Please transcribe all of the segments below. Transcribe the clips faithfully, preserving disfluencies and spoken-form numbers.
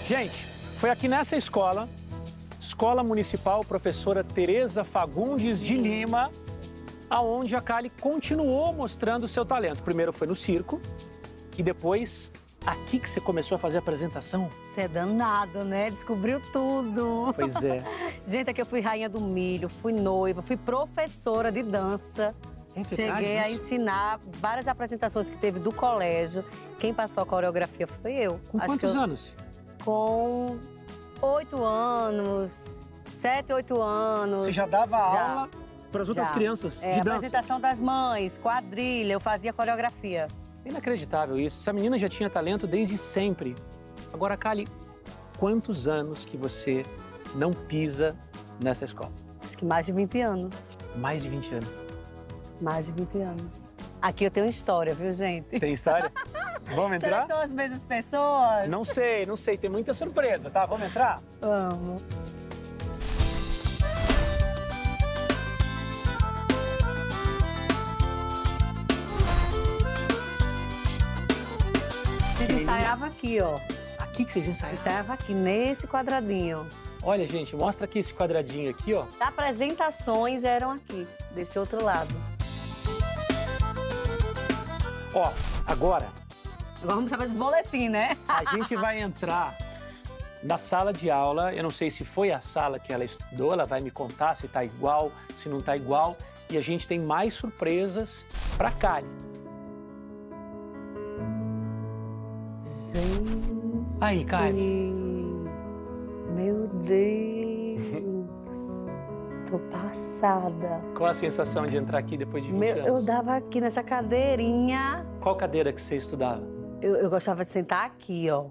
Gente, foi aqui nessa escola, Escola Municipal Professora Tereza Fagundes de Lima, aonde a Kali continuou mostrando o seu talento. Primeiro foi no circo e depois aqui que você começou a fazer a apresentação. Você é danado, né? Descobriu tudo. Pois é. Gente, aqui eu fui rainha do milho, fui noiva, fui professora de dança. Tem que Cheguei a ensinar várias apresentações que teve do colégio. Quem passou a coreografia foi eu. Com Acho quantos eu... anos? Com oito anos, sete, oito anos. Você já dava Já. aula para as outras Já. crianças É, de dança? apresentação das mães, quadrilha, eu fazia coreografia. Inacreditável isso. Essa menina já tinha talento desde sempre. Agora, Kali, quantos anos que você não pisa nessa escola? Acho que mais de vinte anos. Mais de vinte anos. Mais de vinte anos. Aqui eu tenho história, viu, gente? Tem história? Vamos entrar? Vocês são as mesmas pessoas? Não sei, não sei. Tem muita surpresa, tá? Vamos entrar? Amo. A gente ensaiava aqui, ó. Aqui que vocês ensaiavam? Ensaiava aqui, nesse quadradinho. Olha, gente, mostra aqui esse quadradinho aqui, ó. As apresentações eram aqui, desse outro lado. Ó, agora Agora vamos saber dos boletins, né? a gente vai entrar na sala de aula. Eu não sei se foi a sala que ela estudou, ela vai me contar se tá igual, se não tá igual. E a gente tem mais surpresas pra Kali. Gente, Aí, Kali. meu Deus, tô passada. Qual a sensação de entrar aqui depois de vinte Meu, anos? eu dava aqui nessa cadeirinha, Qual cadeira que você estudava? eu, eu gostava de sentar aqui, ó.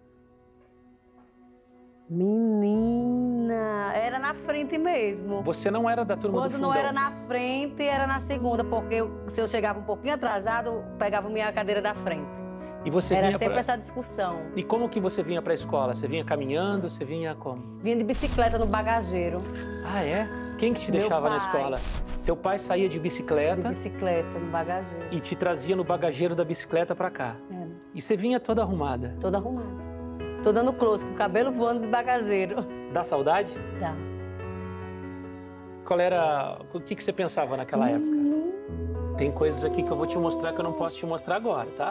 Menina, era na frente mesmo. Você não era da turma do Quando fundão? não era na frente, era na segunda, porque eu- se eu chegava um pouquinho atrasado, eu pegava minha cadeira da frente. E você Era vinha sempre pra... essa discussão. E como que você vinha pra escola? Você vinha caminhando? Você vinha como? Vinha de bicicleta no bagageiro, Ah, é? Quem que te Meu deixava na pai. escola? Teu pai saía de de bicicleta bicicleta no bagageiro. e te trazia no bagageiro da bicicleta pra cá. Era. E você vinha toda arrumada. Toda arrumada. Toda no close, com o cabelo voando de bagageiro. Dá saudade? Dá. Qual era... O que que você pensava naquela época? Tem coisas aqui que eu vou te mostrar que eu não posso te mostrar agora, tá?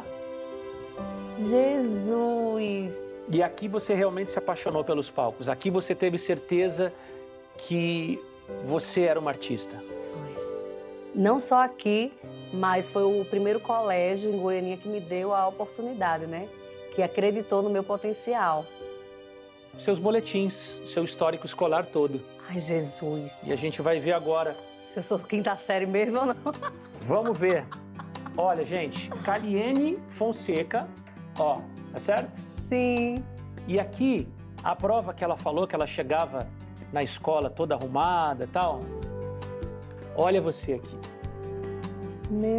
Jesus! E aqui você realmente se apaixonou pelos palcos. Aqui você teve certeza que você era uma artista. Foi. Não só aqui, mas foi o primeiro colégio em Goiânia que me deu a oportunidade, né? Que acreditou no meu potencial. Seus boletins, seu histórico escolar todo. Ai, Jesus! E a gente vai ver agora. Se eu sou quinta série mesmo ou não? Vamos ver. Olha, gente, Kaliene Fonseca, ó, tá certo? Sim. E aqui, a prova que ela falou, que ela chegava na escola toda arrumada e tal. Olha você aqui. Meu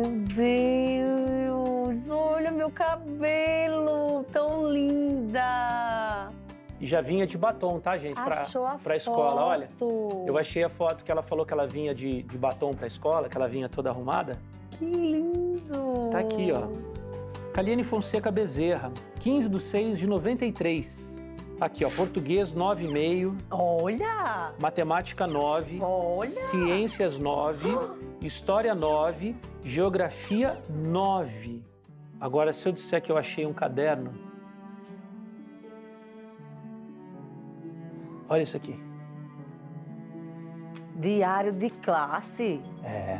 Deus! Olha meu cabelo! Tão linda! E já vinha de batom, tá, gente? Pra, Achou a pra escola, olha. foto. Eu achei a foto que ela falou que ela vinha de, de batom pra escola, que ela vinha toda arrumada. Que lindo! Tá aqui, ó. Kaliene Fonseca Bezerra, quinze de seis de noventa e três. Aqui, ó, português nove vírgula cinco, Olha! matemática nove, Olha! ciências nove, história nove, geografia nove. Agora, se eu disser que eu achei um caderno... Olha isso aqui. Diário de classe. É.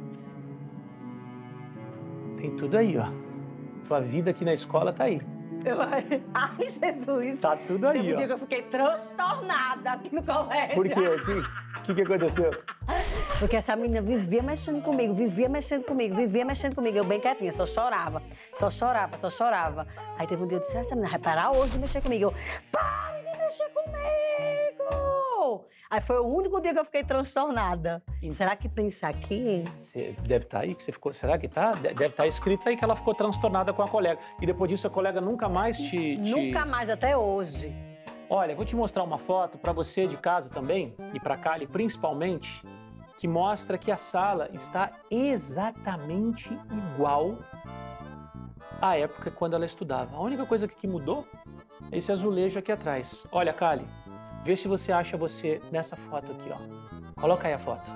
Tem tudo aí, ó. Tua vida aqui na escola tá aí. Eu... Ai, Jesus! Tá tudo aí, Teve um ó. dia que eu fiquei transtornada aqui no colégio. Por quê? O que, que, que aconteceu? Porque essa menina vivia mexendo comigo, vivia mexendo comigo, vivia mexendo comigo. Eu bem quietinha, só chorava, só chorava, só chorava. Aí teve um dia eu disse, essa menina vai parar hoje de mexer comigo. Eu, pare de mexer comigo! Aí foi o único dia que eu fiquei transtornada. Será que tem isso aqui? Você deve estar aí, que você ficou. Será que tá? De- Deve estar escrito aí que ela ficou transtornada com a colega. E depois disso a colega nunca mais te. te... Nunca mais, até hoje. Olha, vou te mostrar uma foto para você de casa também, e para Kali principalmente, que mostra que a sala está exatamente igual à época quando ela estudava. A única coisa que mudou esse azulejo aqui atrás. Olha, Kali, vê se você acha você nessa foto aqui, ó. Coloca aí a foto.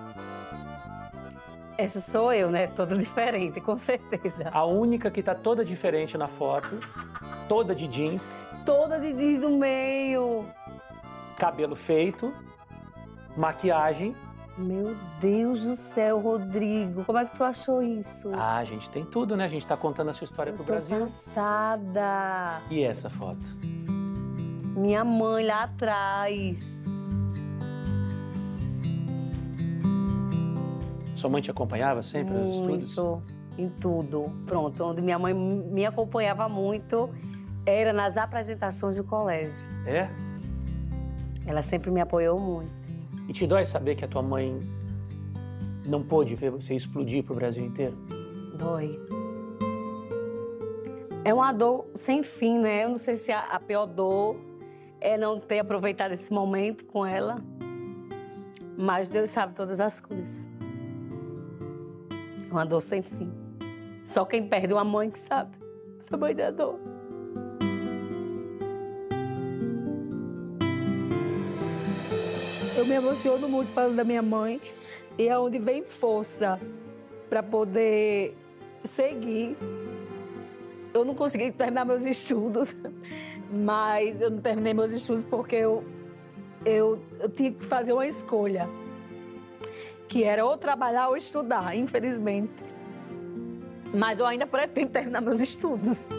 Essa sou eu, né? Toda diferente, com certeza. A única que tá toda diferente na foto, toda de jeans. Toda de jeans no meio. Cabelo feito, maquiagem. Meu Deus do céu, Rodrigo, como é que tu achou isso? Ah, a gente tem tudo, né? A gente tá contando a sua história pro Tô Brasil. passada. E essa foto? Minha mãe lá atrás. Sua mãe te acompanhava sempre nos estudos? Muito, em tudo. Pronto, onde minha mãe me acompanhava muito era nas apresentações do colégio. É? Ela sempre me apoiou muito. E te dói saber que a tua mãe não pôde ver você explodir pro Brasil inteiro? Dói. É uma dor sem fim, né? Eu não sei se a, a pior dor é não ter aproveitado esse momento com ela, mas Deus sabe todas as coisas. É uma dor sem fim. Só quem perde uma mãe que sabe o tamanho da dor. Eu me emociono muito falando da minha mãe e é onde vem força para poder seguir. Eu não consegui terminar meus estudos, mas eu não terminei meus estudos porque eu, eu, eu tinha que fazer uma escolha, que era ou trabalhar ou estudar, infelizmente. Mas eu ainda pretendo terminar meus estudos.